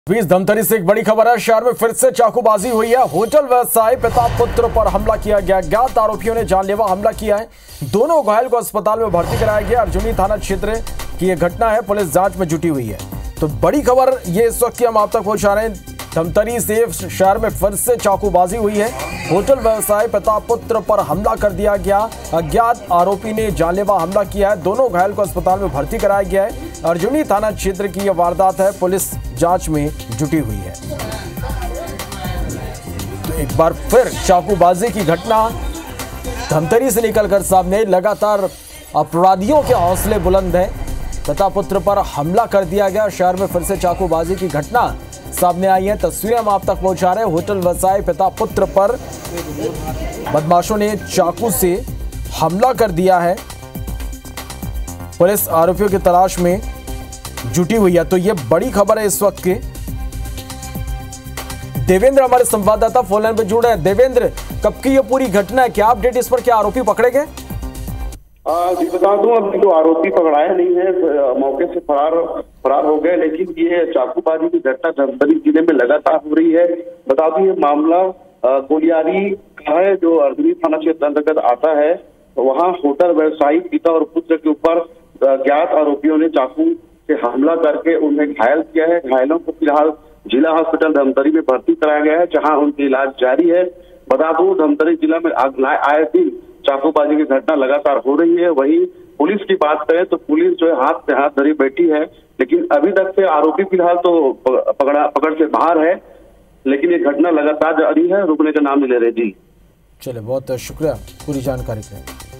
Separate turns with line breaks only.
बीच धमतरी से एक बड़ी खबर है। शहर में फिर से चाकूबाजी हुई है। होटल व्यवसायी पिता पुत्र पर हमला किया गया। ज्ञात आरोपियों ने जानलेवा हमला किया है। दोनों घायल को अस्पताल में भर्ती कराया गया। अर्जुनी थाना क्षेत्र की यह घटना है। पुलिस जांच में जुटी हुई है। तो बड़ी खबर ये इस वक्त की हम आप तक पहुंचा रहे हैं। धमतरी से शहर में फिर से चाकूबाजी हुई है। होटल व्यवसायी पिता पुत्र पर हमला कर दिया गया। अज्ञात आरोपी ने जानलेवा हमला किया है। दोनों घायल को अस्पताल में भर्ती कराया गया है। अर्जुनी थाना क्षेत्र की यह वारदात है। पुलिस जांच में जुटी हुई है। तो एक बार फिर चाकूबाजी की घटना धमतरी से निकलकर सामने। लगातार अपराधियों के हौसले बुलंद हैं। पिता पुत्र पर हमला कर दिया गया। शहर में फिर से चाकूबाजी की घटना सामने आई है। तस्वीरें हम आप तक पहुंचा रहे हैं। होटल व्यवसायी पिता पुत्र पर बदमाशों ने चाकू से हमला कर दिया है। पुलिस आरोपियों की तलाश में जुटी हुई है। तो ये बड़ी खबर है इस वक्त की। देवेंद्र हमारे संवाददाता फोन लाइन पर जुड़े हैं। देवेंद्र, कब की ये पूरी घटना है? क्या अपडेट इस पर? क्या आरोपी पकड़े गए?
जी बता दूं, अभी तो आरोपी पकड़ाया नहीं है, मौके से फरार हो गए। लेकिन ये चाकूबाजी की घटना धमतरी जिले में लगातार हो रही है। बता दूं, ये मामला कोलियारी का है, जो अर्जुनी थाना क्षेत्र अंतर्गत आता है। वहाँ होटल व्यवसायी पिता और पुत्र के ऊपर ज्ञात आरोपियों ने चाकू से हमला करके उन्हें घायल किया है। घायलों को फिलहाल जिला अस्पताल धमतरी में भर्ती कराया गया है, जहाँ उनका इलाज जारी है। बता दूं, धमतरी जिला में आए दिन चाकूबाजी की घटना लगातार हो रही है। वहीं पुलिस की बात करें तो पुलिस जो है हाथ से हाथ धरी बैठी है। लेकिन अभी तक से आरोपी फिलहाल तो पकड़ से बाहर है। लेकिन ये घटना लगातार जारी है, रुकने का नाम नहीं ले रहे। जी
चले, बहुत शुक्रिया पूरी जानकारी के लिए।